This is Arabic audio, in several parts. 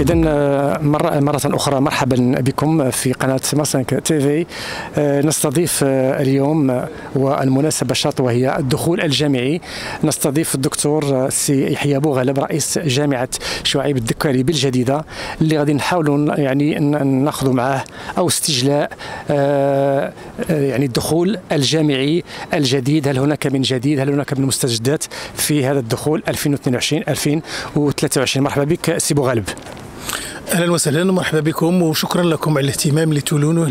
إذا مرة أخرى مرحبا بكم في قناة ماسنك تي في. نستضيف اليوم والمناسبة الشرط وهي الدخول الجامعي. نستضيف الدكتور سي يحيى بوغلب رئيس جامعة شعيب الدكالي بالجديدة، اللي غادي نحاولوا يعني ناخذوا معاه أو استجلاء يعني الدخول الجامعي الجديد. هل هناك من جديد؟ هل هناك من مستجدات في هذا الدخول 2022-2023؟ مرحبا بك سي بوغلب. اهلا وسهلا ومرحبا بكم، وشكرا لكم على الاهتمام اللي تولونه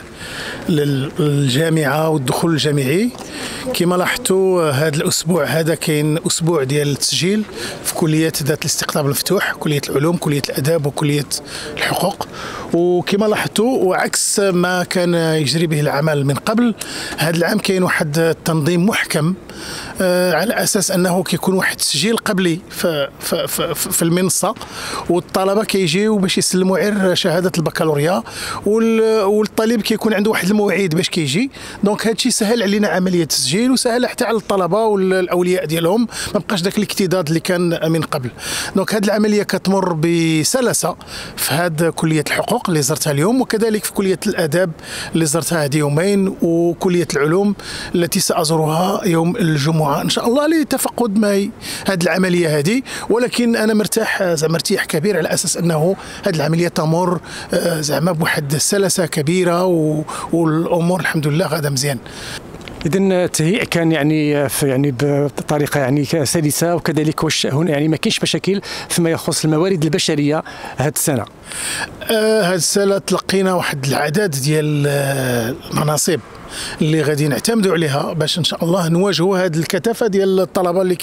للجامعه والدخول الجامعي. كما لاحظتوا هذا الاسبوع هذا كاين اسبوع ديال التسجيل في كليات ذات الاستقطاب المفتوح، كليه العلوم، كليه الاداب، وكليه الحقوق. وكما لاحظتوا وعكس ما كان يجري به العمل من قبل، هذا العام كاين واحد التنظيم محكم على اساس انه كيكون واحد التسجيل قبلي في المنصه، والطلبه كيجيو باش يسلموا غير شهاده البكالوريا، والطالب كيكون عنده واحد الموعد باش كيجي. دونك هذا الشيء سهل علينا عمليه التسجيل، وسهل حتى على الطلبه والاولياء ديالهم، ما بقاش داك الاكتضاد اللي كان من قبل. دونك هذه العمليه كتمر بسلاسه في هذه كليه الحقوق اللي زرتها اليوم، وكذلك في كليه الاداب اللي زرتها هذه يومين، وكليه العلوم التي سازورها يوم الجمعه ان شاء الله لتفقد ما هذه العمليه هذه. ولكن انا مرتاح، زعما ارتياح كبير على اساس انه هذه العمليه تمر زعما بواحد السلاسه كبيره، والامور الحمد لله غاده مزيان. إذا التهيئ كان يعني بطريقة يعني سلسة، وكذلك واش هنا يعني ما كاينش مشاكل فيما يخص الموارد البشرية هذه السنة؟ هذه السنة تلقينا واحد العدد ديال المناصب اللي غادي نعتمدوا عليها باش ان شاء الله نواجهوا هذه الكثافه ديال الطلبه اللي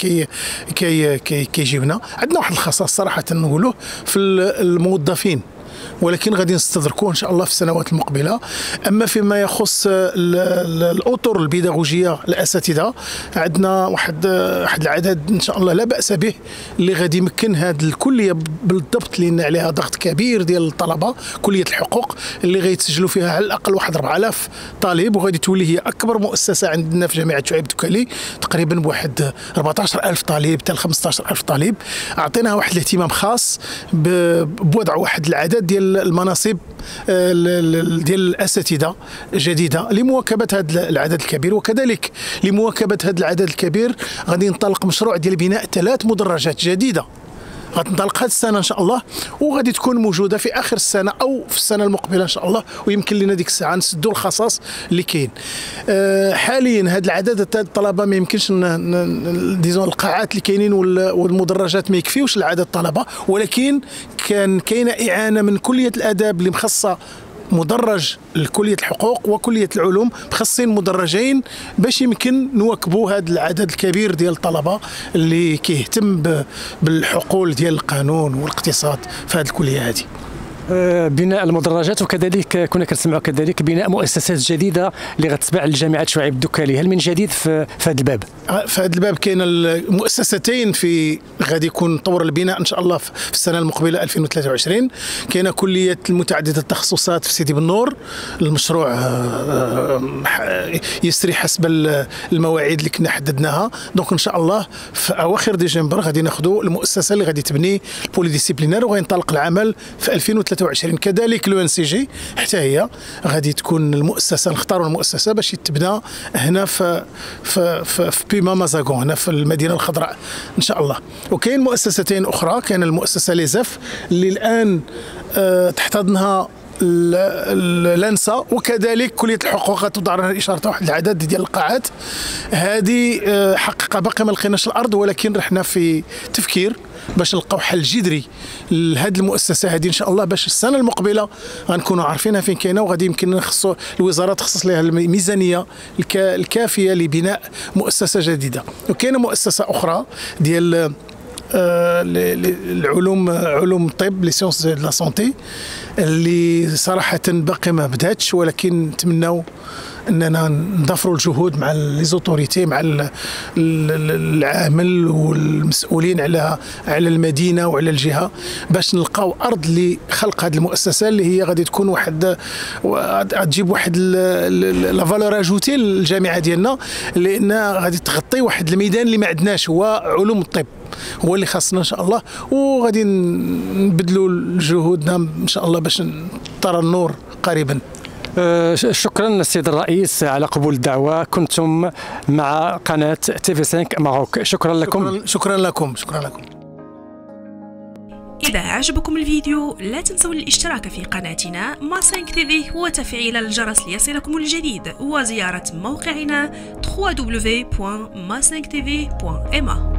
كيجيونا. عندنا واحد الخصاص صراحه نقولوه في الموظفين، ولكن غادي نستدركوه ان شاء الله في السنوات المقبله. اما فيما يخص الاطر البيداغوجيه الاساتذه، عندنا واحد العدد ان شاء الله لا باس به اللي غادي يمكن هذه الكليه بالضبط، لان عليها ضغط كبير ديال الطلبه. كليه الحقوق اللي غيتسجلوا فيها على الاقل واحد 4000 طالب، وغادي تولي هي اكبر مؤسسه عندنا في جامعه شعيب الدكالي، تقريبا بواحد 14000 طالب حتى 15000 طالب. اعطيناها واحد الاهتمام خاص بوضع واحد العدد ديال المناصب ديال الاساتذه جديده لمواكبه هذا العدد الكبير. وكذلك لمواكبه هذا العدد الكبير غادي ينطلق مشروع ديال بناء 3 مدرجات جديده غتنطلق هذه السنه ان شاء الله، وغادي تكون موجوده في اخر السنه او في السنه المقبله ان شاء الله، ويمكن لنا ديك الساعه نسدوا الخصاص اللي كاين. حاليا هذا العدد الطلبه ما يمكنش ديزون القاعات اللي كاينين والمدرجات ما يكفيوش لعدد الطلبه، ولكن كاينه اعانه من كليه الاداب اللي مخصصه مدرج لكليه الحقوق، وكليه العلوم مخصصين مدرجين باش يمكن نواكبوا هذا العدد الكبير ديال الطلبه اللي كيهتم بالحقول ديال القانون والاقتصاد في هذه الكليه هذه. بناء المدرجات، وكذلك كنا كنسمعوا كذلك بناء مؤسسات جديده اللي غتتبع لجامعه شعيب الدكالي. هل من جديد في هذا الباب؟ في هذا الباب كاين المؤسستين غادي يكون طور البناء ان شاء الله في السنه المقبله 2023. كاينه كليه المتعدده التخصصات في سيدي بن نور، المشروع يسري حسب المواعيد اللي كنا حددناها. دونك ان شاء الله في اواخر ديسمبر غادي ناخذوا المؤسسه اللي غادي تبني البولي ديسيبلينير، وغينطلق العمل في 2023. كذلك لو ان سي جي حتى هي غادي تكون المؤسسه، نختاروا المؤسسه باش تبنى هنا في بيما مازاغون، هنا في المدينه الخضراء ان شاء الله. وكاين مؤسستين اخرى، كاين المؤسسه ليزاف اللي الان تحتضنها لانسا، وكذلك كليه الحقوق غتوضع لها اشاره واحد العدد ديال القاعات. هذه حقيقه باقي ما لقيناش الارض، ولكن رحنا في تفكير باش نلقاو حل جذري لهذه المؤسسه هذه ان شاء الله، باش السنه المقبله غنكونوا عارفينها فين كاينه، وغادي يمكن نخصوا الوزاره تخصص لها الميزانيه الكافيه لبناء مؤسسه جديده. وكاينه مؤسسه اخرى ديال العلوم، علوم الطب، لي سيونس دو لا سونتي، اللي صراحه باقي ما بداتش، ولكن نتمناو اننا نضافروا الجهود مع ليزوتوريتي، مع العامل والمسؤولين على المدينه وعلى الجهه، باش نلقاو ارض لخلق هذه المؤسسه اللي هي غادي تكون واحد غتجيب واحد لا فالور اجوتي للجامعه ديالنا، لان غادي تغطي واحد الميدان اللي ما عندناش، هو علوم الطب. هو اللي خاصنا ان شاء الله، وغادي نبذلوا جهودنا ان شاء الله باش ترى النور قريبا. شكرا السيد الرئيس على قبول الدعوة. كنتم مع قناة تي في 5 ماروك. شكرا لكم. شكرا لكم. إذا عجبكم الفيديو لا تنسوا الاشتراك في قناتنا ما5 تي في وتفعيل الجرس ليصلكم الجديد، وزيارة موقعنا www.ma5tv.ma.